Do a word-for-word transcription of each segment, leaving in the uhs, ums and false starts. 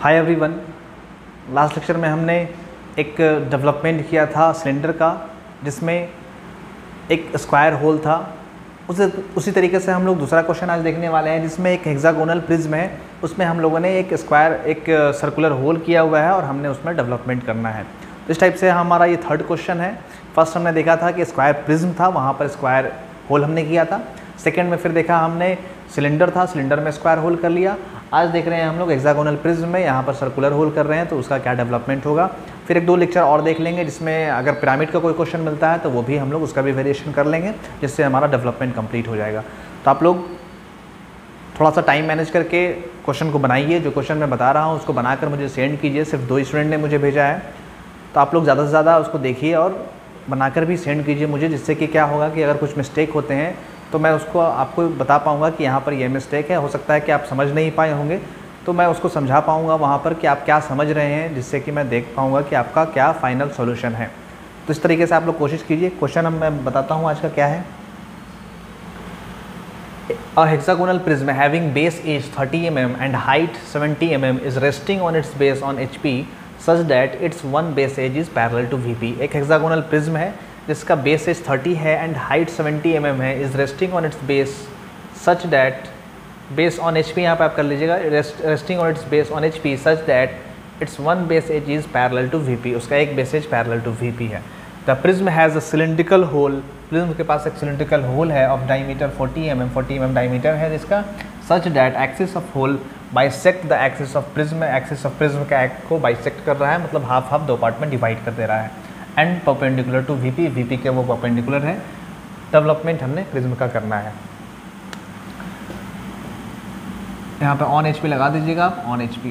Hi everyone, last lecture में हमने एक डेवलपमेंट किया था सिलेंडर का, जिसमें एक स्क्वायर होल था। उसे उसी तरीके से हम लोग दूसरा क्वेश्चन आज देखने वाले हैं, जिसमें एक हेक्सागोनल प्रिज्म है। उसमें हम लोगों ने एक स्क्वायर एक सर्कुलर होल किया हुआ है और हमने उसमें डेवलपमेंट करना है। तो इस टाइप से हमारा ये थर्ड क्वेश्चन है। फर्स्ट हमने देखा था कि स्क्वायर प्रिज्म था, वहाँ पर स्क्वायर होल हमने किया था। सेकेंड में फिर देखा हमने सिलेंडर था, सिलेंडर में स्क्वायर होल कर लिया। आज देख रहे हैं हम लोग हेक्सागोनल प्रिज्म में यहाँ पर सर्कुलर होल कर रहे हैं, तो उसका क्या डेवलपमेंट होगा। फिर एक दो लेक्चर और देख लेंगे, जिसमें अगर पिरामिड का कोई क्वेश्चन मिलता है तो वो भी हम लोग उसका भी वेरिएशन कर लेंगे, जिससे हमारा डेवलपमेंट कंप्लीट हो जाएगा। तो आप लोग थोड़ा सा टाइम मैनेज करके क्वेश्चन को बनाइए। जो क्वेश्चन मैं बता रहा हूँ उसको बनाकर मुझे सेंड कीजिए। सिर्फ दो स्टूडेंट ने मुझे भेजा है, तो आप लोग ज़्यादा से ज़्यादा उसको देखिए और बनाकर भी सेंड कीजिए मुझे, जिससे कि क्या होगा कि अगर कुछ मिस्टेक होते हैं तो मैं उसको आपको बता पाऊँगा कि यहाँ पर ये मिस्टेक है। हो सकता है कि आप समझ नहीं पाए होंगे, तो मैं उसको समझा पाऊँगा वहाँ पर कि आप क्या समझ रहे हैं, जिससे कि मैं देख पाऊँगा कि आपका क्या फाइनल सॉल्यूशन है। तो इस तरीके से आप लोग कोशिश कीजिए। क्वेश्चन अब मैं बताता हूँ आज का क्या है। A hexagonal prism having base is thirty millimeters and height seventy millimeters is resting on its base on H P such that its one base edge is parallel to V P। एक hexagonal prism है जिसका base edge thirty है and height seventy M M है, is resting on its base such that base on H P, यहाँ पर आप कर लीजिएगा, resting on its base on H P such that its one base edge is parallel to V P. उसका एक base edge parallel to V P है। The prism has a cylindrical hole, prism के पास एक cylindrical hole है of diameter forty M M, forty M M diameter है जिसका, such that axis of hole bisect the axis of prism, axis of prism का एक्ट को bisect कर रहा है, मतलब हाफ हाफ दो पार्ट में डिवाइड कर दे रहा है। And perpendicular to VP, VP के वो परपेंडिकुलर है। डेवलपमेंट हमने प्रिज्म का करना है। यहाँ पे ऑन एचपी लगा दीजिएगा आप, ऑन एचपी।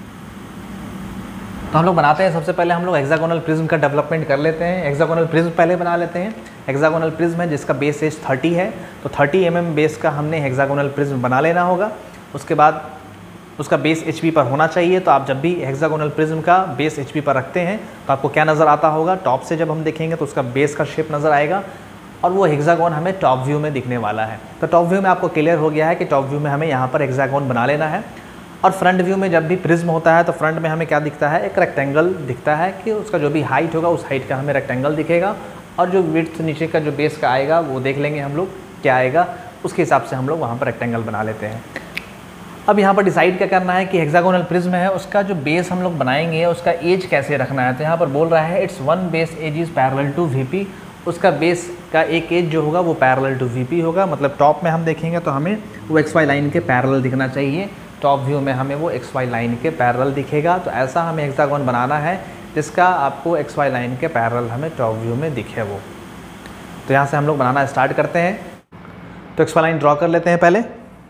तो हम लोग बनाते हैं, सबसे पहले हम लोग हेक्सागोनल प्रिज्म का डेवलपमेंट कर लेते हैं। हेक्सागोनल प्रिज्म पहले बना लेते हैं। हेक्सागोनल प्रिज्म है जिसका बेस एज थर्टी है, तो थर्टी एम एम बेस का हमने हेक्सागोनल प्रिज्म बना लेना होगा। उसके बाद उसका बेस एच पी पर होना चाहिए। तो आप जब भी हेक्सागोनल प्रिज्म का बेस एच पी पर रखते हैं तो आपको क्या नज़र आता होगा, टॉप से जब हम देखेंगे तो उसका बेस का शेप नज़र आएगा और वो हेक्सागोन हमें टॉप व्यू में दिखने वाला है। तो टॉप व्यू में आपको क्लियर हो गया है कि टॉप व्यू में हमें यहाँ पर हेक्सागोन बना लेना है। और फ्रंट व्यू में जब भी प्रिज्म होता है तो फ्रंट में हमें क्या दिखता है, एक रेक्टेंगल दिखता है कि उसका जो भी हाइट होगा उस हाइट का हमें रेक्टेंगल दिखेगा, और जो विड्थ नीचे का जो बेस का आएगा वो देख लेंगे हम लोग क्या आएगा, उसके हिसाब से हम लोग वहाँ पर रेक्टेंगल बना लेते हैं। अब यहाँ पर डिसाइड क्या करना है कि हेक्सागोनल प्रिज्म है उसका जो बेस हम लोग बनाएंगे उसका एज कैसे रखना है। तो यहाँ पर बोल रहा है its one base edge is parallel to VP, उसका बेस का एक एज जो होगा वो पैरेलल टू वीपी होगा। मतलब टॉप में हम देखेंगे तो हमें वो एक्स वाई लाइन के पैरेलल दिखना चाहिए, टॉप व्यू में हमें वो एक्स वाई लाइन के पैरेलल दिखेगा। तो ऐसा हमें हेक्सागोन बनाना है जिसका आपको एक्स वाई लाइन के पैरेलल हमें टॉप व्यू में दिखे वो। तो यहाँ से हम लोग बनाना स्टार्ट करते हैं। तो एक्स वाई लाइन ड्रॉ कर लेते हैं पहले।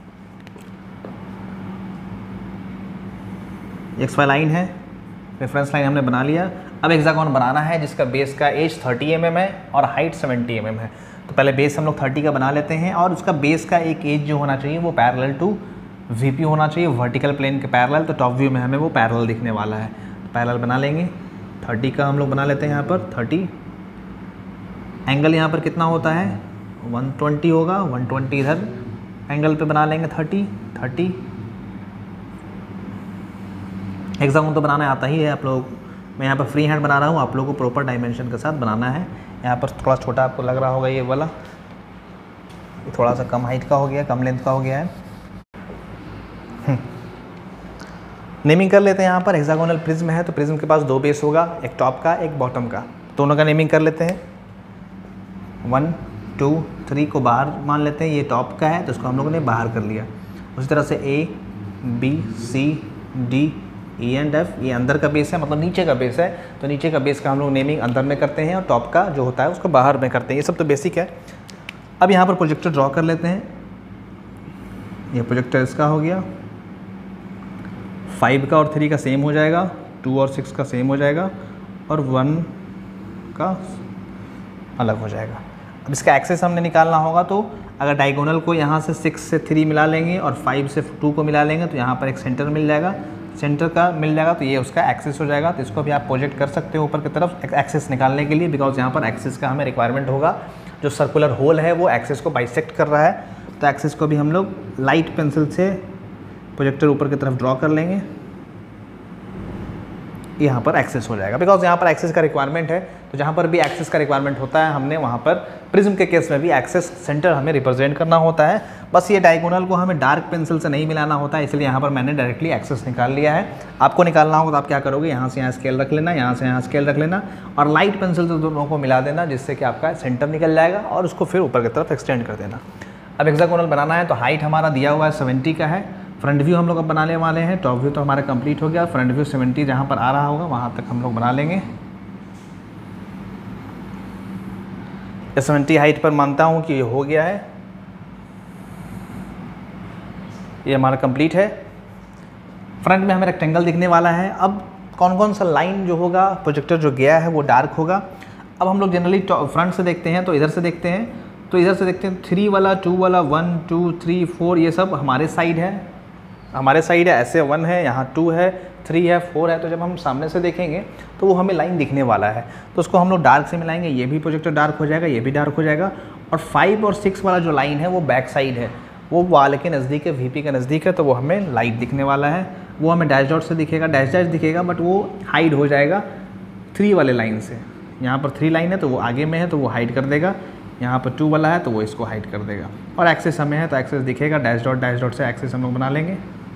एक्स वाई लाइन है, रेफरेंस लाइन हमने बना लिया। अब हेक्सागोन बनाना है जिसका बेस का एज थर्टी एम एम है और हाइट सेवेंटी एम एम है। तो पहले बेस हम लोग थर्टी का बना लेते हैं और उसका बेस का एक एज जो होना चाहिए वो पैरेलल टू वीपी होना चाहिए, वर्टिकल प्लेन के पैरेलल। तो टॉप व्यू में हमें वो पैरेलल दिखने वाला है। तो पैरेलल बना लेंगे। थर्टी का हम लोग बना लेते हैं यहाँ पर। थर्टी एंगल यहाँ पर कितना होता है, वन ट्वेंटी होगा, वन ट्वेंटी इधर एंगल पे बना लेंगे। थर्टी थर्टी हेक्सागोन तो बनाना आता ही है आप लोग। मैं यहाँ पर फ्री हैंड बना रहा हूँ, आप लोगों को प्रॉपर डायमेंशन के साथ बनाना है। यहाँ पर थोड़ा छोटा आपको लग रहा होगा ये वाला, ये थोड़ा सा कम हाइट का हो गया, कम लेंथ का हो गया है। नेमिंग कर लेते हैं। यहाँ पर हेक्सागोनल प्रिज्म है तो प्रिज्म के पास दो बेस होगा, एक टॉप का एक बॉटम का। दोनों का नेमिंग कर लेते हैं। वन टू थ्री को बाहर मान लेते हैं, ये टॉप का है तो इसको हम लोगों ने बाहर कर लिया। उसी तरह से A B C D E and F, ये अंदर का बेस है, मतलब नीचे का बेस है। तो नीचे का बेस का हम लोग नेमिंग अंदर में करते हैं और टॉप का जो होता है उसको बाहर में करते हैं। ये सब तो बेसिक है। अब यहाँ पर प्रोजेक्टर ड्रॉ कर लेते हैं। ये प्रोजेक्टर इसका हो गया, फाइव का और थ्री का सेम हो जाएगा, टू और सिक्स का सेम हो जाएगा और वन का अलग हो जाएगा। अब इसका एक्सेस हमने निकालना होगा, तो अगर डायगोनल को यहाँ से सिक्स से थ्री मिला लेंगे और फाइव से टू को मिला लेंगे तो यहाँ पर एक सेंटर मिल जाएगा, सेंटर का मिल जाएगा तो ये उसका एक्सेस हो जाएगा। तो इसको भी आप प्रोजेक्ट कर सकते हो ऊपर की तरफ एक्सेस निकालने के लिए, बिकॉज यहाँ पर एक्सेस का हमें रिक्वायरमेंट होगा। जो सर्कुलर होल है वो एक्सेस को बाइसेक्ट कर रहा है, तो एक्सेस को भी हम लोग लाइट पेंसिल से प्रोजेक्टर ऊपर की तरफ ड्रॉ कर लेंगे। यहाँ पर एक्सेस हो जाएगा, बिकॉज यहाँ पर एक्सेस का रिक्वायरमेंट है। तो जहाँ पर भी एक्सेस का रिक्वायरमेंट होता है हमने वहाँ पर प्रिज्म के केस में भी एक्सेस सेंटर हमें रिप्रेजेंट करना होता है। बस ये डायगोनल को हमें डार्क पेंसिल से नहीं मिलाना होता है, इसलिए यहाँ पर मैंने डायरेक्टली एक्सेस निकाल लिया है। आपको निकालना होगा तो आप क्या करोगे, यहाँ से यहाँ स्केल रख लेना, यहाँ से यहाँ स्केल रख लेना और लाइट पेंसिल से दोनों को मिला देना, जिससे कि आपका सेंटर निकल जाएगा और उसको फिर ऊपर की तरफ एक्सटेंड कर देना। अब हेक्सागोनल बनाना है तो हाइट हमारा दिया हुआ है सेवेंटी का है। फ्रंट व्यू हम लोग अब बनाने वाले हैं। टॉप व्यू तो हमारा कंप्लीट हो गया, फ्रंट व्यू सेवेंटी जहाँ पर आ रहा होगा वहाँ तक हम लोग बना लेंगे। सेवेंटी हाइट पर मानता हूँ कि ये हो गया है, ये हमारा कंप्लीट है। फ्रंट में हमें रेक्टेंगल दिखने वाला है। अब कौन कौन सा लाइन जो होगा प्रोजेक्टर जो गया है वो डार्क होगा। अब हम लोग जनरली फ्रंट से देखते हैं तो इधर से देखते हैं, तो इधर से देखते हैं थ्री वाला, टू वाला, वन टू थ्री फोर, ये सब हमारे साइड है, हमारे साइड है। ऐसे वन है, यहाँ टू है, थ्री है, फोर है। तो जब हम सामने से देखेंगे तो वो हमें लाइन दिखने वाला है, तो उसको हम लोग डार्क से मिलाएंगे। ये भी प्रोजेक्टर डार्क हो जाएगा, ये भी डार्क हो जाएगा। और फाइव और सिक्स वाला जो लाइन है वो बैक साइड है, वो वाल के नज़दीक है, वीपी के नज़दीक है, तो वो हमें लाइट दिखने वाला है। वो हमें डैश डॉट से दिखेगा, डैश डैश दिखेगा, बट वो हाइड हो जाएगा थ्री वाले लाइन से। यहाँ पर थ्री लाइन है तो वो आगे में है तो वो हाइड कर देगा, यहाँ पर टू वाला है तो वो इसको हाइड कर देगा। और एक्सेस हमें है तो एक्सेस दिखेगा, डैश डॉट डैश डॉट से एक्सेस हम लोग बना लेंगे।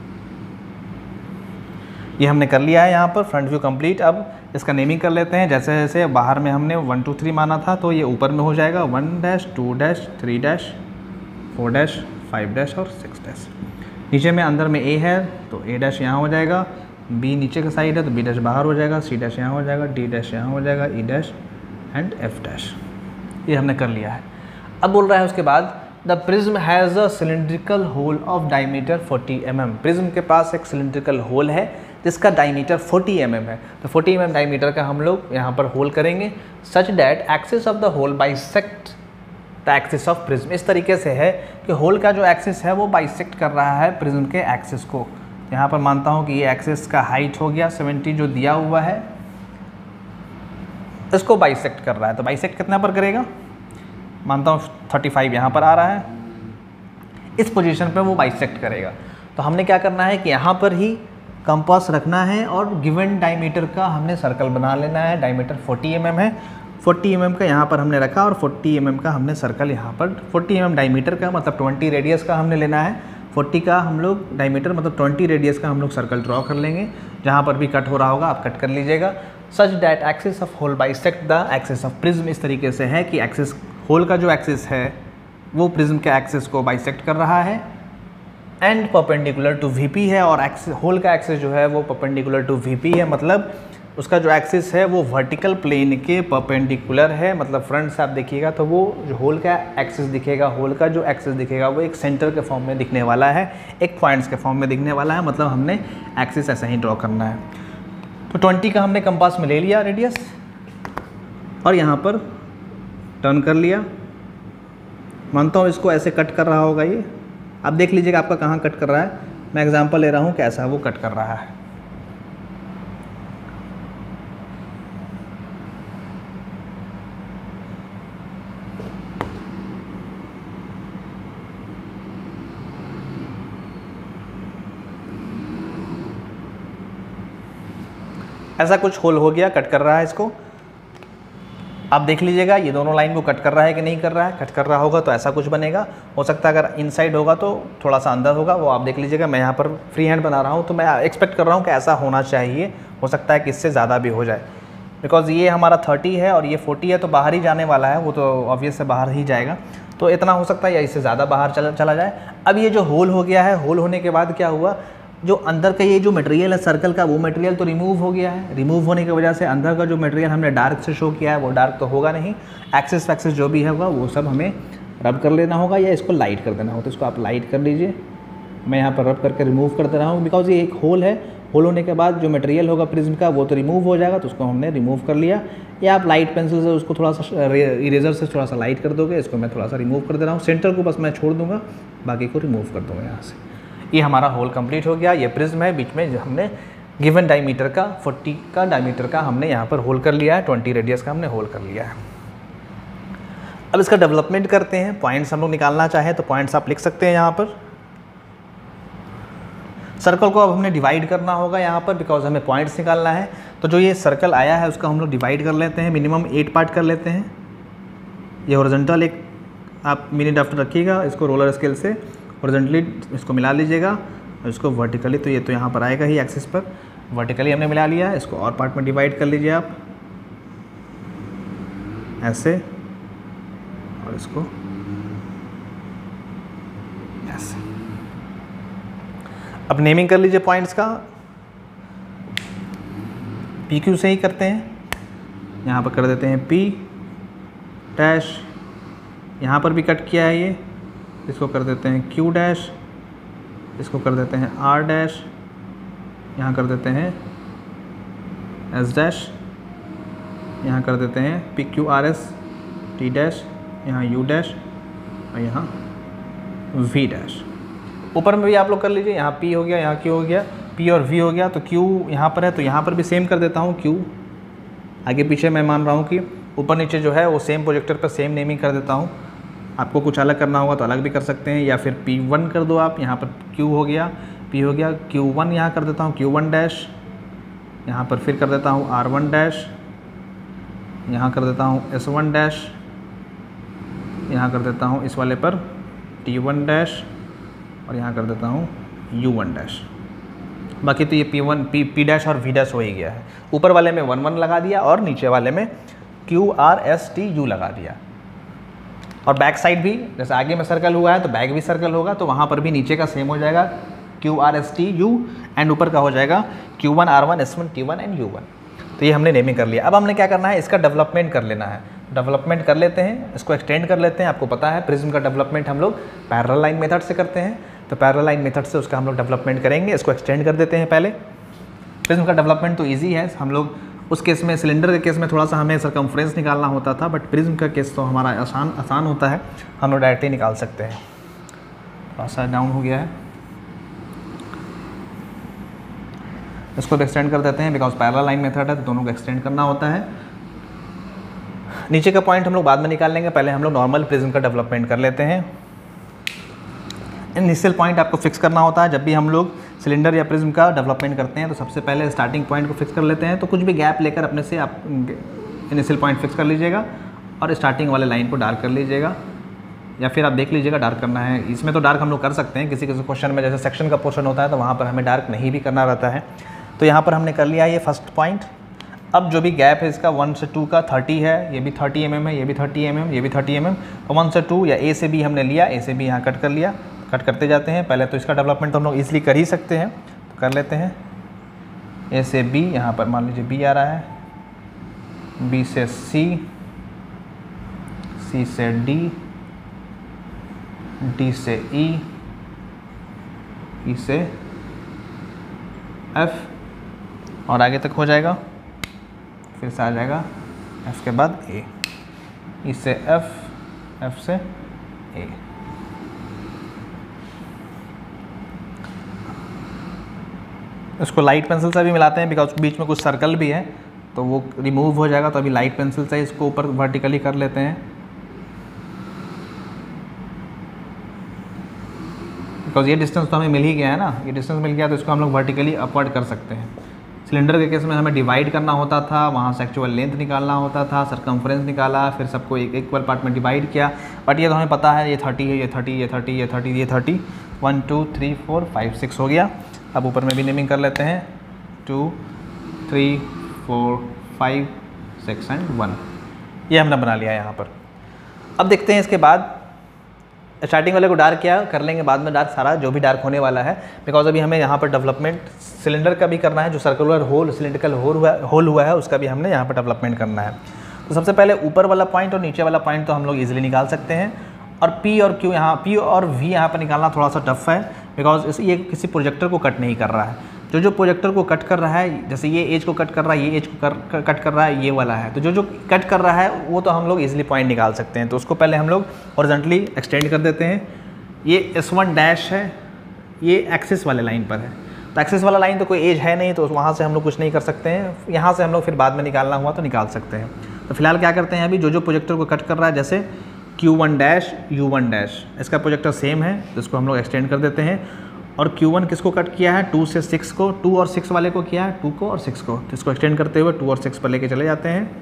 ये हमने कर लिया है यहाँ पर फ्रंट व्यू कंप्लीट। अब इसका नेमिंग कर लेते हैं। जैसे जैसे बाहर में हमने वन टू थ्री माना था तो ये ऊपर में हो जाएगा one dash, two dash, three dash, four dash, five dash और सिक्स डैश। नीचे में अंदर में ए है तो ए डैश यहाँ हो जाएगा, बी नीचे का साइड है तो बी डैश बाहर हो जाएगा, सी डैश यहाँ हो जाएगा, डी डैश यहाँ हो जाएगा, E dash and F dash. ये हमने कर लिया है। अब बोल रहा है उसके बाद the prism has a cylindrical hole of diameter forty M M. Prism के पास एक सिलिंड्रिकल होल है जिसका डायमीटर फोर्टी एम एम है। तो फोर्टी एम एम डायमीटर का हम लोग यहाँ पर होल करेंगे such that axis of the hole bisect the axis of prism. इस तरीके से है कि होल का जो एक्सिस है वो बाइसेक्ट कर रहा है प्रिज्म के एक्सिस को। यहाँ पर मानता हूँ कि ये एक्सिस का हाइट हो गया सेवेंटी जो दिया हुआ है, इसको बाइसेक्ट कर रहा है। तो बाइसेक्ट कितना पर करेगा, मानता हूँ थर्टी फाइव यहाँ पर आ रहा है, इस पोजीशन पे वो बाइसेक्ट करेगा। तो हमने क्या करना है कि यहाँ पर ही कंपास रखना है और गिवन डायमीटर का हमने सर्कल बना लेना है। डायमीटर फोर्टी एम एम है, फोर्टी एम एम का यहाँ पर हमने रखा और फोर्टी एम एम का हमने सर्कल यहाँ पर, फोर्टी एम एम डायमीटर का मतलब ट्वेंटी रेडियस का हमने लेना है, फोर्टी का हम लोग डायमीटर मतलब ट्वेंटी रेडियस का हम लोग सर्कल ड्रॉ कर लेंगे। जहाँ पर भी कट हो रहा होगा आप कट कर लीजिएगा। Such that axis of hole bisect the axis of prism. इस तरीके से है कि एक्सिस होल का जो एक्सिस है वो प्रिज्म के एक्सिस को बाइसेक्ट कर रहा है एंड परपेंडिकुलर टू वीपी है, और एक्सिस होल का एक्सिस जो है वो परपेंडिकुलर टू वीपी है, मतलब उसका जो एक्सिस है वो वर्टिकल प्लेन के परपेंडिकुलर है। मतलब फ्रंट से आप देखिएगा तो वो जो होल का एक्सिस दिखेगा, होल का जो एक्सिस दिखेगा वो एक सेंटर के फॉर्म में दिखने वाला है, एक पॉइंट्स के फॉर्म में दिखने वाला है। मतलब हमने एक्सिस ऐसा ही ड्रॉ करना है। तो ट्वेंटी का हमने कंपास में ले लिया रेडियस और यहाँ पर टर्न कर लिया। मानता हूँ इसको ऐसे कट कर रहा होगा ये, आप देख लीजिएगा आपका कहाँ कट कर रहा है। मैं एग्जांपल ले रहा हूँ कैसा वो कट कर रहा है। ऐसा कुछ होल हो गया, कट कर रहा है इसको। आप देख लीजिएगा ये दोनों लाइन को कट कर रहा है कि नहीं कर रहा है। कट कर रहा होगा तो ऐसा कुछ बनेगा। हो सकता है अगर इनसाइड होगा तो थोड़ा सा अंदर होगा, वो आप देख लीजिएगा। मैं यहाँ पर फ्री हैंड बना रहा हूँ तो मैं एक्सपेक्ट कर रहा हूँ कि ऐसा होना चाहिए। हो सकता है कि इससे ज़्यादा भी हो जाए, बिकॉज ये हमारा थर्टी है और ये फोर्टी है तो बाहर ही जाने वाला है, वो तो ऑब्वियस से बाहर ही जाएगा। तो इतना हो सकता है या इससे ज़्यादा बाहर चला चला जाए। अब ये जो होल हो गया है, होल होने के बाद क्या हुआ, जो अंदर का ये जो मटेरियल है सर्कल का वो मटेरियल तो रिमूव हो गया है। रिमूव होने की वजह से अंदर का जो मटेरियल हमने डार्क से शो किया है वो डार्क तो होगा नहीं। एक्सेस वैक्सेस जो भी होगा वो सब हमें रब कर लेना होगा या इसको लाइट कर देना होगा। तो इसको आप लाइट कर लीजिए। मैं यहाँ पर रब करके रिमूव कर दे रहा हूँ, बिकॉज ये एक होल है। होल होने के बाद जो मटेरियल होगा प्रिज्म का वो तो रिमूव हो जाएगा, तो उसको हमने रिमूव कर लिया। या आप लाइट पेंसिल से उसको थोड़ा सा इरेजर से थोड़ा सा लाइट कर दोगे। इसको मैं थोड़ा सा रिमूव कर दे रहा हूँ। सेंटर को बस मैं छोड़ दूँगा, बाकी को रिमूव कर दूँगा यहाँ से। ये हमारा होल कंप्लीट हो गया। ये प्रिज्म है, बीच में हमने गिवन डायमीटर का फोर्टी का डायमीटर का हमने यहाँ पर होल कर लिया है, ट्वेंटी रेडियस का हमने होल कर लिया है। अब इसका डेवलपमेंट करते हैं। पॉइंट्स हम लोग निकालना चाहें तो पॉइंट्स आप लिख सकते हैं यहाँ पर। सर्कल को अब हमने डिवाइड करना होगा यहाँ पर, बिकॉज हमें पॉइंट्स निकालना है। तो जो ये सर्कल आया है उसका हम लोग डिवाइड कर लेते हैं, मिनिमम एट पार्ट कर लेते हैं। ये हॉरिजॉन्टल एक आप मिनी ड्राफ्टर रखिएगा, इसको रोलर स्केल से हॉरिजॉन्टली इसको मिला लीजिएगा और इसको वर्टिकली, तो ये तो यहाँ पर आएगा ही एक्सिस पर, वर्टिकली हमने मिला लिया। इसको और पार्ट में डिवाइड कर लीजिए आप ऐसे, और इसको ऐसे। अब नेमिंग कर लीजिए पॉइंट्स का, पी क्यू से ही करते हैं। यहाँ पर कर देते हैं पी डैश, यहाँ पर भी कट किया है ये, इसको कर देते हैं क्यू डैश, इसको कर देते हैं आर डैश, यहाँ कर देते हैं एस डैश, यहाँ कर देते हैं P Q R S T dash, यहाँ यू डैश और यहाँ वी डैश। ऊपर में भी आप लोग कर लीजिए, यहाँ पी हो गया, यहाँ क्यू हो गया, पी और वी हो गया, तो क्यू यहाँ पर है तो यहाँ पर भी सेम कर देता हूँ क्यू। आगे पीछे मैं मान रहा हूँ कि ऊपर नीचे जो है वो सेम प्रोजेक्टर पर सेम नेमिंग कर देता हूँ। आपको कुछ अलग करना होगा तो अलग भी कर सकते हैं, या फिर पी वन कर दो आप, यहाँ पर क्यू हो गया, पी हो गया, क्यू वन यहाँ कर देता हूँ क्यू वन डैश, यहाँ पर फिर कर देता हूँ आर वन डैश, यहाँ कर देता हूँ एस वन डैश, यहाँ कर देता हूँ इस वाले पर टी वन डैश और यहाँ कर देता हूँ यू वन डैश। बाकी तो ये P one P P dash और वी डैश हो ही गया है। ऊपर वाले में वन वन लगा दिया और नीचे वाले में Q R S T U लगा दिया। और बैक साइड भी जैसे आगे में सर्कल हुआ है तो बैक भी सर्कल होगा, तो वहाँ पर भी नीचे का सेम हो जाएगा Q R S T U, and ऊपर का हो जाएगा Q one R one S one T one and U one. तो ये हमने नेमिंग कर लिया। अब हमने क्या करना है, इसका डेवलपमेंट कर लेना है। डेवलपमेंट कर लेते हैं, इसको एक्सटेंड कर लेते हैं। आपको पता है प्रिज्म का डेवलपमेंट हम लोग पैरेलल लाइन मेथड से करते हैं, तो पैरेलल लाइन मेथड से उसका हम लोग डेवलपमेंट करेंगे। इसको एक्सटेंड कर देते हैं पहले। प्रिज्म का डेवलपमेंट तो ईजी है, हम लोग उस केस में सिलेंडर के केस में थोड़ा सा हमें सरकमफ्रेंस निकालना होता था, बट प्रिज्म का केस तो हमारा आसान आसान होता है, हम लोग डायरेक्टली निकाल सकते हैं। थोड़ा सा डाउन हो गया है, इसको भी एक्सटेंड कर देते हैं बिकॉज पैरेलल लाइन मेथड है तो दोनों को एक्सटेंड करना होता है। नीचे का पॉइंट हम लोग बाद में निकाल लेंगे, पहले हम लोग नॉर्मल प्रिज्म का डेवलपमेंट कर लेते हैं। इनिशियल पॉइंट आपको फिक्स करना होता है। जब भी हम लोग सिलेंडर या प्रिज्म का डेवलपमेंट करते हैं तो सबसे पहले स्टार्टिंग पॉइंट को फिक्स कर लेते हैं। तो कुछ भी गैप लेकर अपने से आप इनिशियल पॉइंट फिक्स कर लीजिएगा और स्टार्टिंग वाले लाइन को डार्क कर लीजिएगा, या फिर आप देख लीजिएगा डार्क करना है। इसमें तो डार्क हम लोग कर सकते हैं, किसी किसी क्वेश्चन में जैसे सेक्शन का पोर्शन होता है तो वहाँ पर हमें डार्क नहीं भी करना रहता है। तो यहाँ पर हमने कर लिया ये फर्स्ट पॉइंट। अब जो भी गैप है इसका वन से टू का थर्टी है, ये भी थर्टी एम एम है, ये भी थर्टी एम एम, ये भी थर्टी एम एम। तो वन से टू या ए से बी हमने लिया, ए से बी यहाँ कट कर लिया, कट करते जाते हैं। पहले तो इसका डेवलपमेंट तो हम लोग ईजिली कर ही सकते हैं, तो कर लेते हैं। ए से बी, यहाँ पर मान लीजिए बी आ रहा है, बी से सी, सी से डी, डी से ई, ई से एफ और आगे तक हो जाएगा। फिर से आ जाएगा एफ के बाद ए, ई से एफ, एफ से ए। इसको लाइट पेंसिल से भी मिलाते हैं बिकॉज बीच में कुछ सर्कल भी है तो वो रिमूव हो जाएगा, तो अभी लाइट पेंसिल से इसको ऊपर वर्टिकली कर लेते हैं। बिकॉज ये डिस्टेंस तो हमें मिल ही गया है ना, ये डिस्टेंस मिल गया तो इसको हम लोग वर्टिकली अपवर्ड कर सकते हैं। सिलेंडर के केस में हमें डिवाइड करना होता था, वहाँ से एक्चुअल लेंथ निकालना होता था, सरकमफ्रेंस निकाला, फिर सबको एक इक्वल पार्ट में डिवाइड किया। बट ये तो हमें पता है ये थर्टी है, ये थर्टी, ये थर्टी, ये थर्टी, ये thirty, one two three four five six हो गया। अब ऊपर में भी नेमिंग कर लेते हैं, two three four five six and one. ये हमने बना लिया है यहाँ पर। अब देखते हैं इसके बाद स्टार्टिंग वाले को डार्क किया, कर लेंगे बाद में डार्क सारा जो भी डार्क होने वाला है, बिकॉज अभी हमें यहाँ पर डेवलपमेंट सिलेंडर का भी करना है, जो सर्कुलर होल सिलेंड्रिकल होल हुआ होल हुआ है उसका भी हमने यहाँ पर डेवलपमेंट करना है। तो सबसे पहले ऊपर वाला पॉइंट और नीचे वाला पॉइंट तो हम लोग ईजिली निकाल सकते हैं, और पी और क्यू यहाँ पी और वी यहाँ पर निकालना थोड़ा सा टफ है बिकॉज ये किसी प्रोजेक्टर को कट नहीं कर रहा है। जो जो प्रोजेक्टर को कट कर रहा है, जैसे ये एज को कट कर रहा है, ये एज को कर, कट कर रहा है, ये वाला है, तो जो जो कट कर रहा है वो तो हम लोग इजीली पॉइंट निकाल सकते हैं। तो उसको पहले हम लोग हॉरिजॉन्टली एक्सटेंड कर देते हैं। ये एस वन डैश है, ये एक्सिस वाले लाइन पर है, तो एक्सिस वाला लाइन तो कोई एज है नहीं, तो वहाँ से हम लोग कुछ नहीं कर सकते हैं। यहाँ से हम लोग फिर बाद में निकालना हुआ तो निकाल सकते हैं। तो फिलहाल क्या करते हैं, अभी जो जो प्रोजेक्टर को कट कर रहा है, जैसे Q one dash, U one dash, इसका प्रोजेक्टर सेम है तो इसको हम लोग एक्सटेंड कर देते हैं। और क्यू वन किसको कट किया है, टू से सिक्स को, टू और सिक्स वाले को किया है, टू को और सिक्स को। तो इसको एक्सटेंड करते हुए टू और सिक्स पर लेके चले जाते हैं।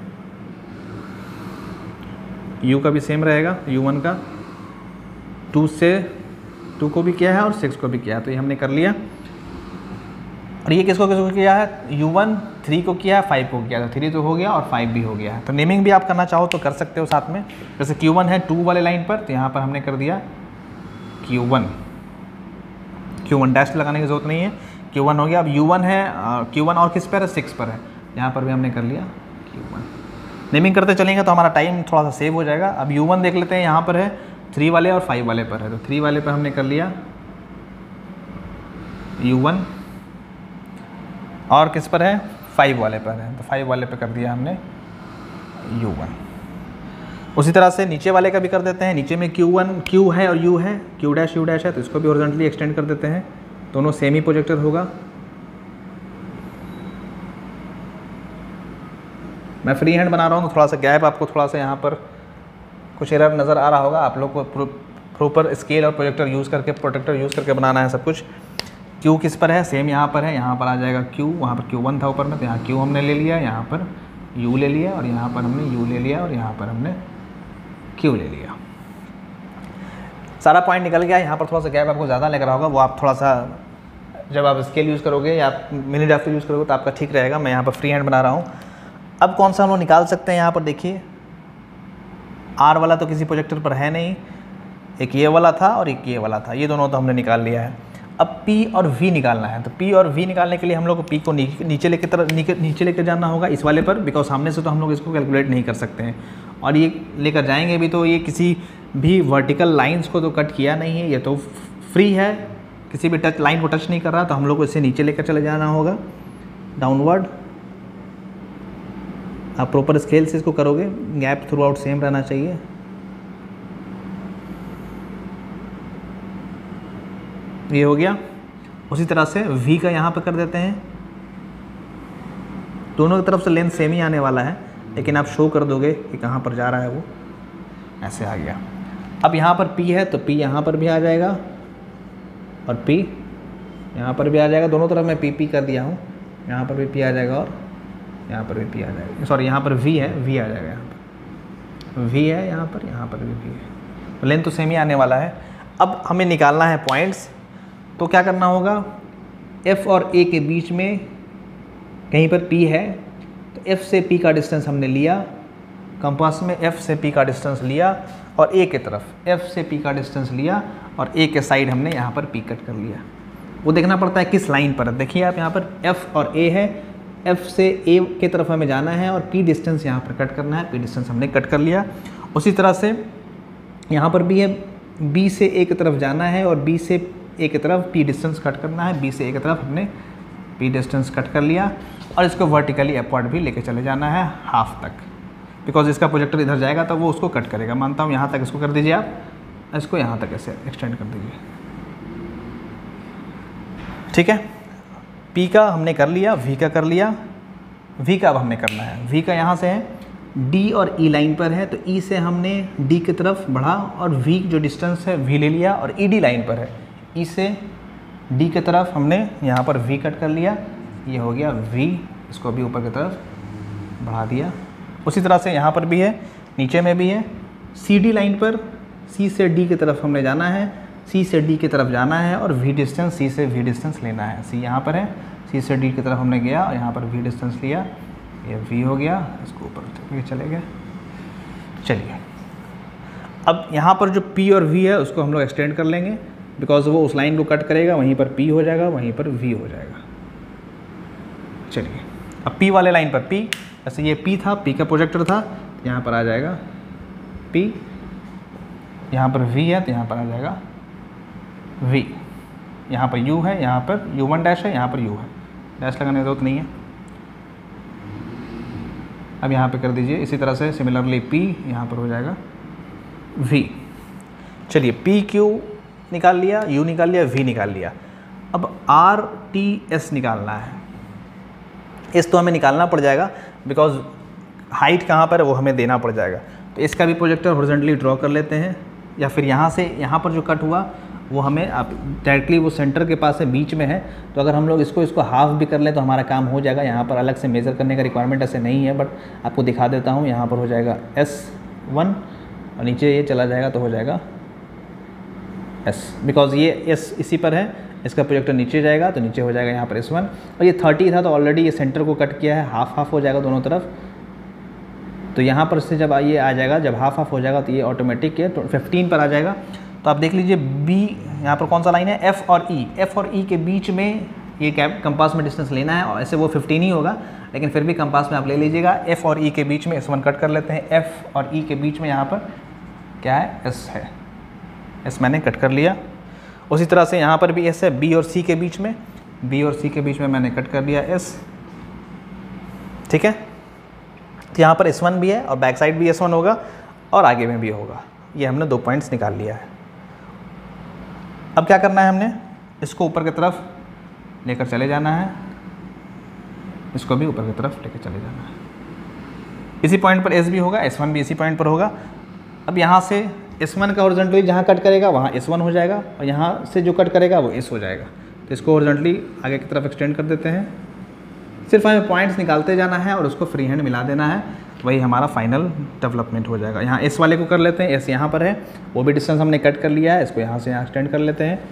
यू का भी सेम रहेगा, यू वन का टू से टू को भी किया है और सिक्स को भी किया है, तो ये हमने कर लिया। और ये किसको किसको किया है, यू वन थ्री को किया है, फाइव को किया है, तो थ्री तो हो गया और फाइव भी हो गया है। तो नेमिंग भी आप करना चाहो तो कर सकते हो साथ में। जैसे क्यू वन है टू वाले लाइन पर, तो यहाँ पर हमने कर दिया Q one, Q one dash लगाने की जरूरत नहीं है, क्यू वन हो गया। अब यू वन है, क्यू वन और किस पर है, सिक्स पर है, यहाँ पर भी हमने कर लिया क्यू वन। नेमिंग करते चलेंगे तो हमारा टाइम थोड़ा सा सेव हो जाएगा। अब यू वन देख लेते हैं, यहाँ पर है थ्री वाले और फाइव वाले पर है, तो थ्री वाले पर हमने कर लिया यू वन, और किस पर है, फाइव वाले पर है, तो फाइव वाले पर कर दिया हमने यू वन। उसी तरह से नीचे वाले का भी कर देते हैं। नीचे में क्यू वन क्यू है और यू है, क्यू डैश यू डैश है, तो इसको भी हॉरिजॉन्टली एक्सटेंड कर देते हैं, दोनों सेम ही प्रोजेक्टर होगा। मैं फ्री हैंड बना रहा हूँ तो थोड़ा सा गैप आपको थोड़ा सा यहाँ पर कुछ एरर नज़र आ रहा होगा। आप लोग को प्रॉपर स्केल और प्रोजेक्टर यूज़ करके प्रोटेक्टर यूज़ करके बनाना है सब कुछ। क्यू किस पर है, सेम यहाँ पर है, यहाँ पर आ जाएगा क्यू, वहाँ पर क्यू वन था ऊपर में, तो यहाँ क्यू हमने ले लिया, यहाँ पर यू ले लिया और यहाँ पर हमने यू ले लिया और यहाँ पर हमने क्यू ले लिया। सारा पॉइंट निकल गया। यहाँ पर थोड़ा सा गैप आपको ज़्यादा लग रहा होगा, वो आप थोड़ा सा जब आप स्केल यूज़ करोगे या मिनी ड्राफ्टर यूज़ करोगे तो आपका ठीक रहेगा। मैं यहाँ पर फ्री हैंड बना रहा हूँ। अब कौन सा हम लोग निकाल सकते हैं, यहाँ पर देखिए आर वाला तो किसी प्रोजेक्टर पर है नहीं, एक ये वाला था और एक ये वाला था, ये दोनों तो हमने निकाल लिया है। अब P और V निकालना है, तो P और V निकालने के लिए हम लोग को P को नीचे लेके तरफ नीचे लेकर जाना होगा इस वाले पर, बिकॉज सामने से तो हम लोग इसको कैलकुलेट नहीं कर सकते हैं। और ये लेकर जाएंगे भी तो ये किसी भी वर्टिकल लाइंस को तो कट किया नहीं है, ये तो फ्री है, किसी भी टच लाइन को टच नहीं कर रहा, तो हम लोग को इसे नीचे लेकर चले जाना होगा डाउनवर्ड। आप प्रॉपर स्केल से इसको करोगे, गैप थ्रू आउट सेम रहना चाहिए। ये हो गया। उसी तरह से V का यहाँ पर कर देते हैं, दोनों की तरफ से लेंथ सेम ही आने वाला है, लेकिन आप शो कर दोगे कि कहाँ पर जा रहा है, वो ऐसे आ गया। अब यहाँ पर P है तो P यहाँ पर भी आ जाएगा और P यहाँ पर भी आ जाएगा, दोनों तरफ मैं P P कर दिया हूँ, यहाँ पर भी P आ जाएगा और यहाँ पर भी P आ जाएगा। सॉरी यहाँ पर V है, V आ जाएगा, यहाँ पर V है, यहाँ पर यहाँ पर भी V है, तो लेंथ तो सेम ही आने वाला है। अब हमें निकालना है पॉइंट्स, तो क्या करना होगा, F और A के बीच में कहीं पर P है, तो F से P का डिस्टेंस हमने लिया, कंपास में F से P का डिस्टेंस लिया और A के तरफ F से P का डिस्टेंस लिया और A के साइड हमने यहाँ पर P कट कर लिया। वो देखना पड़ता है किस लाइन पर, देखिए आप यहाँ पर F और A है, F से A के तरफ हमें जाना है और P डिस्टेंस यहाँ पर कट करना है, P डिस्टेंस हमने कट कर लिया। उसी तरह से यहाँ पर भी है, B से A की तरफ जाना है और B से A की तरफ P डिस्टेंस कट करना है, B से A की तरफ हमने P डिस्टेंस कट कर लिया और इसको वर्टिकली अपवर्ड भी लेके चले जाना है हाफ तक, बिकॉज इसका प्रोजेक्टर इधर जाएगा तो वो उसको कट करेगा। मानता हूँ यहाँ तक इसको कर दीजिए, आप इसको यहाँ तक ऐसे एक्सटेंड कर दीजिए, ठीक है। P का हमने कर लिया, V का कर लिया, V का अब हमें करना है। V का यहाँ से है D और E लाइन पर है, तो E से हमने D की तरफ बढ़ा और V जो डिस्टेंस है V ले लिया, और E D लाइन पर है, E से D की तरफ हमने यहाँ पर V कट कर लिया, ये हो गया V, इसको भी ऊपर की तरफ बढ़ा दिया। उसी तरह से यहाँ पर भी है, नीचे में भी है, C D लाइन पर C से D की तरफ हमने जाना है, C से D की तरफ जाना है और V डिस्टेंस C से V डिस्टेंस लेना है। C यहाँ पर है, C से D की तरफ हमने गया और यहाँ पर V डिस्टेंस लिया, ये V हो गया, इसको ऊपर चले गए। चलिए अब यहाँ पर जो P और V है उसको हम लोग एक्सटेंड कर लेंगे, बिकॉज वो उस लाइन को कट करेगा, वहीं पर P हो जाएगा, वहीं पर V हो जाएगा। चलिए अब P वाले लाइन पर P, ऐसे ये P था, P का प्रोजेक्टर था, यहाँ पर आ जाएगा P, यहाँ पर V है तो यहाँ पर आ जाएगा V, यहाँ पर U है, यहाँ पर U वन डैश है, यहाँ पर U है, डैश लगाने की जरूरत नहीं है। अब यहाँ पे कर दीजिए, इसी तरह से सिमिलरली P यहाँ पर हो जाएगा V। चलिए P Q निकाल लिया, U निकाल लिया, V निकाल लिया। अब R T S निकालना है। इस तो हमें निकालना पड़ जाएगा, बिकॉज हाइट कहाँ पर है वो हमें देना पड़ जाएगा। तो इसका भी प्रोजेक्टर हॉरिजॉन्टली ड्रॉ कर लेते हैं, या फिर यहाँ से यहाँ पर जो कट हुआ वो हमें आप डायरेक्टली वो सेंटर के पास है, बीच में है। तो अगर हम लोग इसको इसको हाफ भी कर लें तो हमारा काम हो जाएगा। यहाँ पर अलग से मेज़र करने का रिक्वायरमेंट ऐसे नहीं है, बट आपको दिखा देता हूँ। यहाँ पर हो जाएगा एस वन और नीचे ये चला जाएगा तो हो जाएगा एस, बिकॉज ये एस इसी पर है, इसका प्रोजेक्टर नीचे जाएगा तो नीचे हो जाएगा यहाँ पर एस वन। और ये थर्टी था तो ऑलरेडी ये सेंटर को कट किया है, हाफ हाफ हो जाएगा दोनों तरफ। तो यहाँ पर से जब ये आ जाएगा, जब हाफ हाफ हो जाएगा तो ये ऑटोमेटिक है फिफ्टीन पर आ जाएगा। तो आप देख लीजिए बी यहाँ पर कौन सा लाइन है, एफ और ई, एफ और ई के बीच में ये कैप कंपास में डिस्टेंस लेना है और ऐसे वो फिफ्टीन ही होगा, लेकिन फिर भी कंपास में आप ले लीजिएगा। एफ और ई के बीच में एस वन कट कर लेते हैं, एफ और ई के बीच में यहाँ पर क्या है, एस है, एस मैंने कट कर लिया। उसी तरह से यहाँ पर भी एस है, बी और सी के बीच में, बी और सी के बीच में मैंने कट कर दिया एस, ठीक है। तो यहाँ पर एस वन भी है और बैक साइड भी एस वन होगा और आगे में भी होगा। ये हमने दो पॉइंट्स निकाल लिया है। अब क्या करना है, हमने इसको ऊपर की तरफ लेकर चले जाना है, इसको भी ऊपर की तरफ लेकर चले जाना है। इसी पॉइंट पर एस भी होगा, एस वन भी इसी पॉइंट पर होगा। अब यहाँ से एस वन का हॉरिजॉन्टली जहाँ कट करेगा वहाँ एस वन हो जाएगा और यहाँ से जो कट करेगा वो एस हो जाएगा। तो इसको हॉरिजॉन्टली आगे की तरफ एक्सटेंड कर देते हैं। सिर्फ हमें पॉइंट्स निकालते जाना है और उसको फ्री हैंड मिला देना है, वही हमारा फाइनल डेवलपमेंट हो जाएगा। यहाँ एस वाले को कर लेते हैं, एस यहाँ पर है, वो भी डिस्टेंस हमने कट कर लिया है, इसको यहाँ से यहाँ एक्सटेंड कर लेते हैं।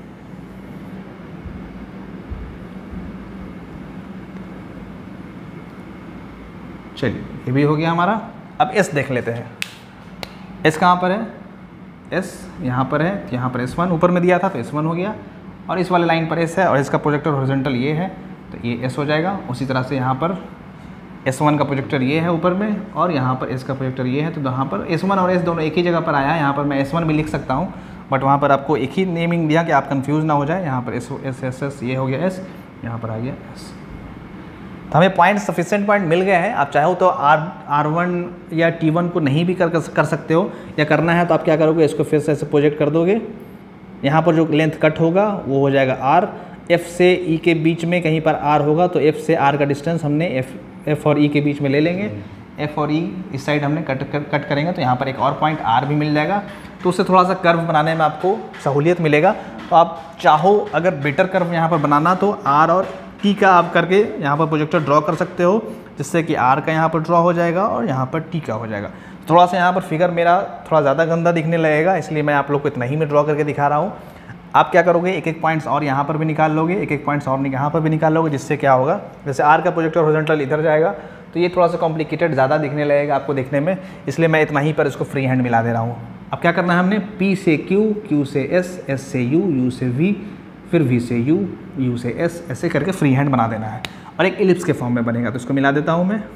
चलिए ये भी हो गया हमारा। अब एस देख लेते हैं, एस कहाँ पर है, एस यहाँ पर है, यहाँ पर एस वन ऊपर में दिया था तो एस वन हो गया और इस वाले लाइन पर एस है और इसका प्रोजेक्टर हॉरिजॉन्टल ये है तो ये एस हो जाएगा। उसी तरह से यहाँ पर एस वन का प्रोजेक्टर ये है ऊपर में और यहाँ पर एस का प्रोजेक्टर ये है, तो यहाँ पर एस वन और एस दोनों एक ही जगह पर आया है। यहाँ पर मैं एस वन भी लिख सकता हूँ, बट वहाँ पर आपको एक ही नेमिंग दिया कि आप कंफ्यूज ना हो जाए। यहाँ पर एस एस एस एस ये हो गया एस, यहाँ पर आ गया एस। तो हमें पॉइंट सफिशिएंट पॉइंट मिल गए हैं। आप चाहो तो आर आर वन या टी वन को नहीं भी कर कर सकते हो, या करना है तो आप क्या करोगे, इसको फिर से ऐसे प्रोजेक्ट कर दोगे। यहाँ पर जो लेंथ कट होगा वो हो जाएगा आर, एफ से ई के बीच में कहीं पर आर होगा तो एफ से आर का डिस्टेंस हमने एफ एफ और ई के बीच में ले लेंगे। एफ और ई इस साइड हमने कट कर, कट करेंगे तो यहाँ पर एक और पॉइंट आर भी मिल जाएगा, तो उससे थोड़ा सा कर्व बनाने में आपको सहूलियत मिलेगा। तो आप चाहो अगर बेटर कर्व यहाँ पर बनाना तो आर और टी का आप करके यहाँ पर प्रोजेक्टर ड्रॉ कर सकते हो, जिससे कि आर का यहाँ पर ड्रॉ हो जाएगा और यहाँ पर टी का हो जाएगा। थोड़ा सा यहाँ पर फिगर मेरा थोड़ा ज़्यादा गंदा दिखने लगेगा, इसलिए मैं आप लोग को इतना ही में ड्रॉ करके दिखा रहा हूँ। आप क्या करोगे, एक एक पॉइंट्स और यहाँ पर भी निकाल लोगे, एक एक पॉइंट्स और यहाँ पर भी निकाल लोगे, जिससे क्या होगा, जैसे आर का प्रोजेक्टर हॉरिजॉन्टल इधर जाएगा तो ये थोड़ा सा कॉम्प्लिकेटेड ज़्यादा दिखने लगेगा आपको देखने में, इसलिए मैं इतना ही पर इसको फ्री हैंड मिला दे रहा हूँ। अब क्या करना है हमने, P से Q, Q से S, S से U, U से V, फिर V से U, U से S, ऐसे करके फ्री हैंड बना देना है और एक इलिप्स के फॉर्म में बनेगा। तो इसको मिला देता हूँ मैं।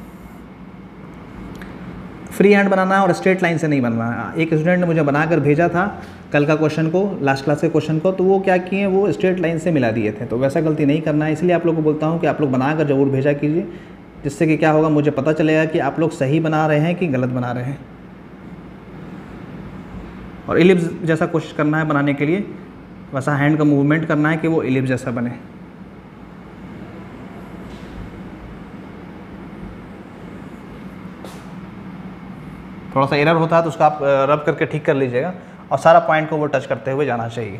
फ्री हैंड बनाना है और स्ट्रेट लाइन से नहीं बनना है। एक स्टूडेंट ने मुझे बनाकर भेजा था कल का क्वेश्चन को, लास्ट क्लास के क्वेश्चन को, तो वो क्या किए, वो स्ट्रेट लाइन से मिला दिए थे। तो वैसा गलती नहीं करना है, इसलिए आप लोग को बोलता हूँ कि आप लोग बनाकर ज़रूर भेजा कीजिए, जिससे कि क्या होगा, मुझे पता चलेगा कि आप लोग सही बना रहे हैं कि गलत बना रहे हैं। और इलिप्स जैसा कोशिश करना है बनाने के लिए, वैसा हैंड का मूवमेंट करना है कि वो इलिप्स जैसा बने। थोड़ा सा एरर होता है तो उसका आप रब करके ठीक कर लीजिएगा और सारा पॉइंट को वो टच करते हुए जाना चाहिए।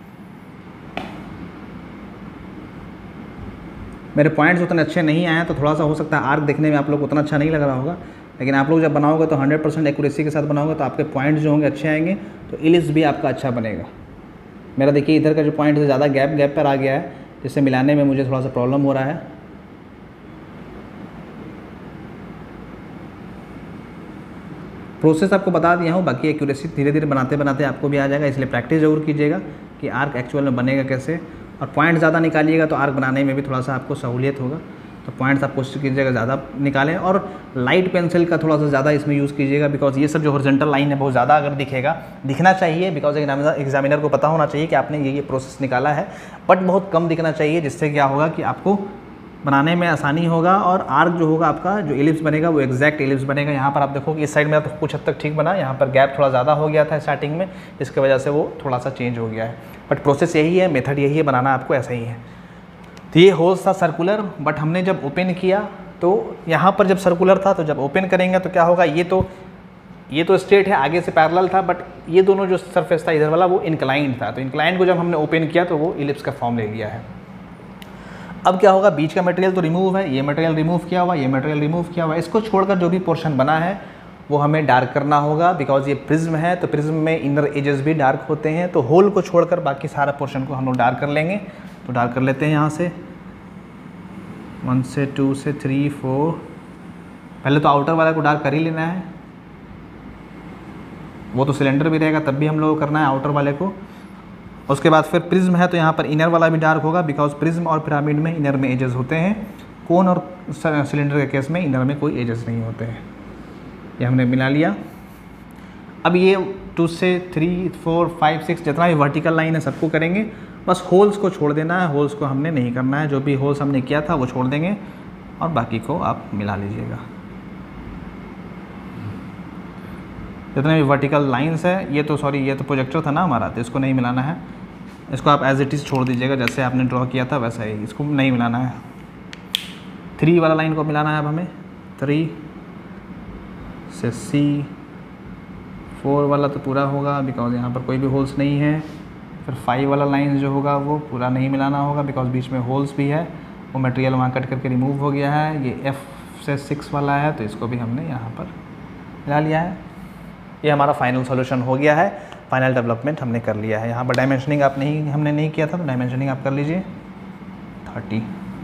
मेरे पॉइंट्स उतने अच्छे नहीं आए हैं तो थोड़ा सा हो सकता है आर्क देखने में आप लोग उतना अच्छा नहीं लग रहा होगा, लेकिन आप लोग जब बनाओगे तो हंड्रेड परसेंट एक्यूरेसी के साथ बनाओगे तो आपके पॉइंट्स जो होंगे अच्छे आएंगे, तो इलिप्स भी आपका अच्छा बनेगा। मेरा देखिए इधर का जो पॉइंट है ज़्यादा गैप गैप पर आ गया है, जिससे मिलाने में मुझे थोड़ा सा प्रॉब्लम हो रहा है। प्रोसेस आपको बता दिया हूँ, बाकी एक्यूरेसी धीरे धीरे बनाते बनाते आपको भी आ जाएगा, इसलिए प्रैक्टिस ज़रूर कीजिएगा कि आर्क एक्चुअल में बनेगा कैसे। और पॉइंट ज़्यादा निकालिएगा तो आर्क बनाने में भी थोड़ा सा आपको सहूलियत होगा। तो पॉइंट्स आप कोशिश कीजिएगा ज़्यादा निकालें और लाइट पेंसिल का थोड़ा सा ज़्यादा इसमें यूज़ कीजिएगा, बिकॉज ये सब जो हॉरिजॉन्टल लाइन है बहुत ज़्यादा अगर दिखेगा, दिखना चाहिए, बिकॉज एग्जामिनर को पता होना चाहिए कि आपने ये ये प्रोसेस निकाला है, बट बहुत कम दिखना चाहिए, जिससे क्या होगा कि आपको बनाने में आसानी होगा। और आर्क जो होगा आपका, जो इलिप्स बनेगा वो एग्जैक्ट इलिप्स बनेगा। यहाँ पर आप देखो कि इस साइड में तो कुछ हद तक ठीक बना, यहाँ पर गैप थोड़ा ज़्यादा हो गया था स्टार्टिंग में, इसकी वजह से वो थोड़ा सा चेंज हो गया है, बट प्रोसेस यही है, मेथड यही है, बनाना आपको ऐसा ही है। तो ये होल्स था सर्कुलर, बट हमने जब ओपन किया तो यहाँ पर जब सर्कुलर था, तो जब ओपन करेंगे तो क्या होगा, ये तो ये तो स्ट्रेट है, आगे से पैरेलल था, बट ये दोनों जो सरफेस था इधर वाला वो इंक्लाइंड था। तो इंक्लाइंड को जब हमने ओपन किया तो वो इलिप्स का फॉर्म ले लिया है। अब क्या होगा, बीच का मटेरियल तो रिमूव है, ये मटेरियल रिमूव किया हुआ, ये मटेरियल रिमूव किया हुआ, इसको छोड़कर जो भी पोर्शन बना है वो हमें डार्क करना होगा, बिकॉज ये प्रिज्म है। तो प्रिज्म में इनर एजेस भी डार्क होते हैं, तो होल को छोड़कर बाकी सारा पोर्शन को हम लोग डार्क कर लेंगे। तो डार्क कर लेते हैं यहाँ से वन से टू से थ्री फोर। पहले तो आउटर वाला को डार्क कर ही लेना है, वो तो सिलेंडर भी रहेगा तब भी हम लोग को करना है आउटर वाले को। उसके बाद फिर प्रिज्म है तो यहाँ पर इनर वाला भी डार्क होगा, बिकॉज प्रिज्म और पिरामिड में इनर में एजेस होते हैं। कोन और सिलेंडर के केस में इनर में कोई एजेस नहीं होते हैं। ये हमने मिला लिया। अब ये टू से थ्री फोर फाइव सिक्स जितना भी वर्टिकल लाइन है सबको करेंगे, बस होल्स को छोड़ देना है। होल्स को हमने नहीं करना है, जो भी होल्स हमने किया था वो छोड़ देंगे और बाकी को आप मिला लीजिएगा। जितने भी वर्टिकल लाइंस है, ये तो सॉरी ये तो प्रोजेक्टर था ना हमारा, तो इसको नहीं मिलाना है। इसको आप एज इट इज़ छोड़ दीजिएगा, जैसे आपने ड्रॉ किया था वैसा ही, इसको नहीं मिलाना है। थ्री वाला लाइन को मिलाना है अब हमें, थ्री से सी। फोर वाला तो पूरा होगा बिकॉज यहाँ पर कोई भी होल्स नहीं है। फिर फाइव वाला लाइन जो होगा वो पूरा नहीं मिलाना होगा बिकॉज बीच में होल्स भी है, वो मटेरियल वहाँ कट करके रिमूव हो गया है। ये एफ से सिक्स वाला है तो इसको भी हमने यहाँ पर मिला लिया है। ये हमारा फाइनल सॉल्यूशन हो गया है, फाइनल डेवलपमेंट हमने कर लिया है। यहाँ पर डायमेंशनिंग आप नहीं हमने नहीं किया था, तो डायमेंशनिंग आप कर लीजिए थर्टी।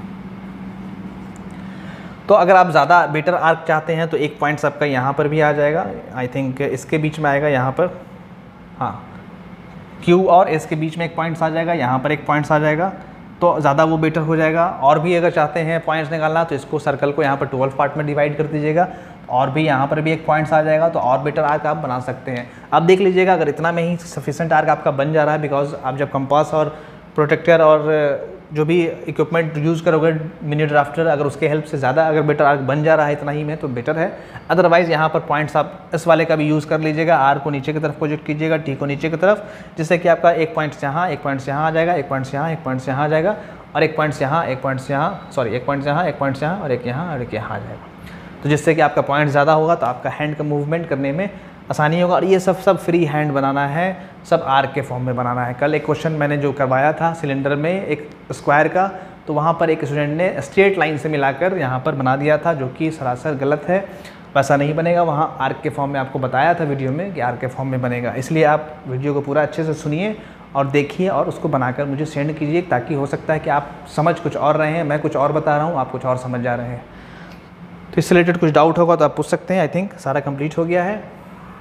तो अगर आप ज़्यादा बेटर आर्क चाहते हैं तो एक पॉइंट्स आपका यहाँ पर भी आ जाएगा, आई थिंक इसके बीच में आएगा यहाँ पर, हाँ क्यू और एस के बीच में एक पॉइंट्स आ जाएगा, यहाँ पर एक पॉइंट्स आ जाएगा, तो ज़्यादा वो बेटर हो जाएगा। और भी अगर चाहते हैं पॉइंट्स निकालना तो इसको सर्कल को यहाँ पर ट्वेल्व पार्ट में डिवाइड कर दीजिएगा, और भी यहाँ पर भी एक पॉइंट्स आ जाएगा, तो और बेटर आर्क आप बना सकते हैं। आप देख लीजिएगा अगर इतना में ही सफिशेंट आर्क आपका बन जा रहा है, बिकॉज आप जब कंपास और प्रोटेक्टर और जो भी इक्विपमेंट यूज़ करोगे मिनी ड्राफ्टर, अगर उसके हेल्प से ज़्यादा अगर बेटर आर्क बन जा रहा है इतना ही में तो बेटर है। अदरवाइज़ यहाँ पर पॉइंट्स आप इस वाले का भी यूज़ कर लीजिएगा, आर को नीचे की तरफ प्रोजेक्ट कीजिएगा, टी को नीचे की तरफ, जिससे कि आपका एक पॉइंट्स यहाँ, एक पॉइंट्स यहाँ आ जाएगा, एक पॉइंट्स यहाँ, एक पॉइंट्स यहाँ आ जाएगा, और एक पॉइंट्स यहाँ, एक पॉइंट्स यहाँ, सॉरी एक पॉइंट्स यहाँ, एक पॉइंट्स यहाँ, और एक यहाँ और एक यहाँ आ जाएगा। तो जिससे कि आपका पॉइंट ज़्यादा होगा तो आपका हैंड का मूवमेंट करने में आसानी होगा। और ये सब सब फ्री हैंड बनाना है, सब आर्क के फॉर्म में बनाना है। कल एक क्वेश्चन मैंने जो करवाया था सिलेंडर में एक स्क्वायर का, तो वहाँ पर एक स्टूडेंट ने स्ट्रेट लाइन से मिलाकर यहाँ पर बना दिया था, जो कि सरासर गलत है, वैसा नहीं बनेगा। वहाँ आर्क के फॉर्म में आपको बताया था वीडियो में कि आर्क के फॉर्म में बनेगा। इसलिए आप वीडियो को पूरा अच्छे से सुनिए और देखिए और उसको बनाकर मुझे सेंड कीजिए, ताकि हो सकता है कि आप समझ कुछ और रहे हैं, मैं कुछ और बता रहा हूँ, आप कुछ और समझ जा रहे हैं। तो इससे रिलेटेड कुछ डाउट होगा तो आप पूछ सकते हैं। आई थिंक सारा कंप्लीट हो गया है।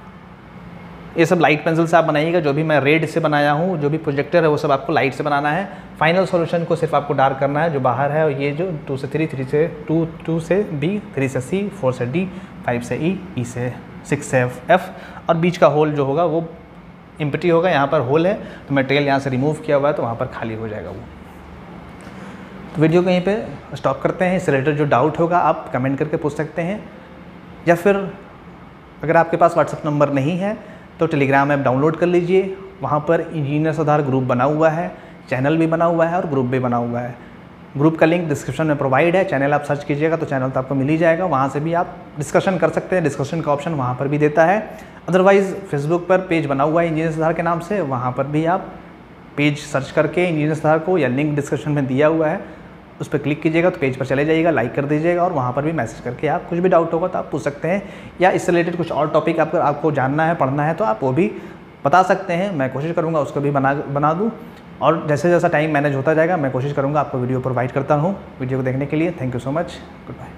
ये सब लाइट पेंसिल से आप बनाइएगा, जो भी मैं रेड से बनाया हूँ, जो भी प्रोजेक्टर है वो सब आपको लाइट से बनाना है। फाइनल सॉल्यूशन को सिर्फ आपको डार्क करना है जो बाहर है, और ये जो टू से थ्री, थ्री से टू, टू से बी, थ्री से सी, फोर से डी, फाइव से ई, ई से सिक्स से एफ, एफ और बीच का होल जो होगा वो एम्प्टी होगा। यहाँ पर होल है तो मटेरियल यहाँ से रिमूव किया हुआ है तो वहाँ पर खाली हो जाएगा वो। तो वीडियो को यहीं पे स्टॉप करते हैं। इससे रिलेटेड जो डाउट होगा आप कमेंट करके पूछ सकते हैं, या फिर अगर आपके पास व्हाट्सएप नंबर नहीं है तो टेलीग्राम ऐप डाउनलोड कर लीजिए। वहाँ पर इंजीनियर सुधार ग्रुप बना हुआ है, चैनल भी बना हुआ है और ग्रुप भी बना हुआ है। ग्रुप का लिंक डिस्क्रिप्शन में प्रोवाइड है। चैनल आप सर्च कीजिएगा तो चैनल तो आपको मिल ही जाएगा, वहाँ से भी आप डिस्कशन कर सकते हैं। डिस्कशन का ऑप्शन वहाँ पर भी देता है। अदरवाइज़ फेसबुक पर पेज बना हुआ है इंजीनियर सुधार के नाम से, वहाँ पर भी आप पेज सर्च करके इंजीनियर सुधार को, या लिंक डिस्क्रिप्शन में दिया हुआ है, उस पर क्लिक कीजिएगा तो पेज पर चले जाइएगा, लाइक कर दीजिएगा, और वहाँ पर भी मैसेज करके आप कुछ भी डाउट होगा तो आप पूछ सकते हैं। या इससे रिलेटेड कुछ और टॉपिक आपको आपको जानना है, पढ़ना है, तो आप वो भी बता सकते हैं। मैं कोशिश करूँगा उसको भी बना बना दूँ, और जैसे जैसा टाइम मैनेज होता जाएगा मैं कोशिश करूँगा आपको वीडियो प्रोवाइड करता हूँ। वीडियो को देखने के लिए thank you so much, good bye.